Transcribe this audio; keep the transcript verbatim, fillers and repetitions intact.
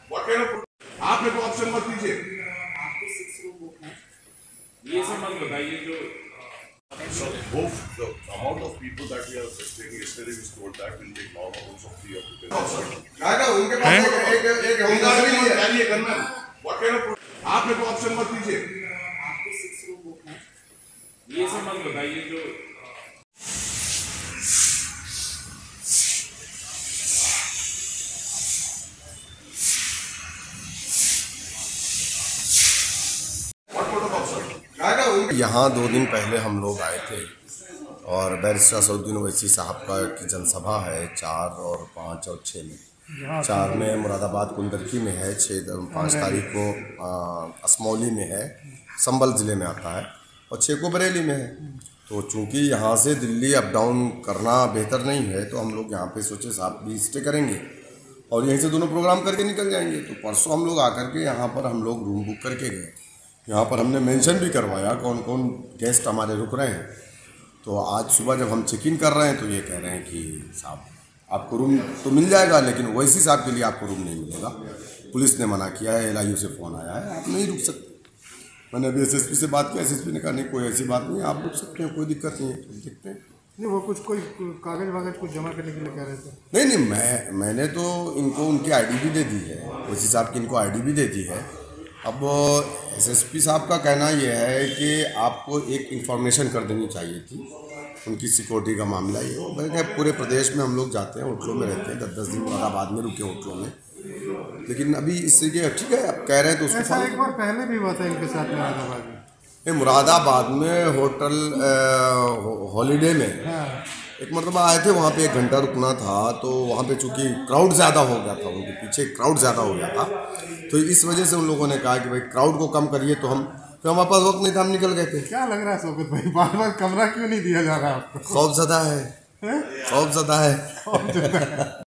आपने को ऑप्शन मत दीजिए। आपके सिक्स रूम बुक है। ये सब मत बताइए जो So both the amount of people that we are taking yesterday was told that will take long amounts of three or two days. काका उनके पास एक एक एक होमगार्ड भी है। carry a gunman. What kind of आपने को ऑप्शन मत दीजिए। आपके सिक्स रूम बुक है। ये सब मत बताइए जो यहाँ दो दिन पहले हम लोग आए थे और बैरिस्टर असदुद्दीन ओवैसी साहब का की जनसभा है चार और पाँच और छः में। चार में मुरादाबाद कुंदरकी में है, छः पाँच तारीख को असमौली में है, संबल ज़िले में आता है, और छः को बरेली में है। तो चूँकि यहाँ से दिल्ली अप डाउन करना बेहतर नहीं है तो हम लोग यहाँ पे सोचे साथ भी स्टे करेंगे और यहीं से दोनों प्रोग्राम करके निकल जाएंगे। तो परसों हम लोग आकर के यहाँ पर हम लोग रूम बुक करके गए। यहाँ पर हमने मेंशन भी करवाया कौन कौन गेस्ट हमारे रुक रहे हैं। तो आज सुबह जब हम चेक इन कर रहे हैं तो ये कह रहे हैं कि साहब आपको रूम तो मिल जाएगा लेकिन ओवैसी साहब के लिए आपको रूम नहीं मिलेगा, पुलिस ने मना किया है, एल आई यू से फ़ोन आया है, आप नहीं रुक सकते। मैंने अभी एस एस पी से बात की, एस एस पी ने कहा नहीं कोई ऐसी बात नहीं, आप रुक सकते हैं, कोई दिक्कत नहीं है। तो देखते हैं। नहीं वो कुछ कोई कागज वागज कुछ जमा करने के लिए कह रहे थे। नहीं नहीं मैं मैंने तो इनको उनकी आई डी भी दे दी है, ओवैसी साहब की इनको आई डी भी दे दी है। अब एसएसपी साहब का कहना यह है कि आपको एक इन्फॉर्मेशन कर देनी चाहिए थी, उनकी सिक्योरिटी का मामला ये हो। मैंने पूरे प्रदेश में हम लोग जाते हैं, होटलों में रहते हैं, दस दस दिन मुरादाबाद में रुके होटलों में, लेकिन अभी इससे ये ठीक है आप कह रहे हैं तो उसको ऐसा एक बार पहले भी हुआ था इनके साथ मुरादाबाद में। नहीं मुरादाबाद में होटल हॉलीडे में हाँ। एक मरतबा आए थे, वहाँ पे एक घंटा रुकना था तो वहाँ पे चूँकि क्राउड ज़्यादा हो गया था, उनके पीछे क्राउड ज़्यादा हो गया था, तो इस वजह से उन लोगों ने कहा कि भाई क्राउड को कम करिए। तो हम तो हमारे पास वक्त नहीं था, हम निकल गए थे। क्या लग रहा है शौकत भाई, बार बार कमरा क्यों नहीं दिया जा रहा है आपको? खौफज़दा है, खौफज़दा है।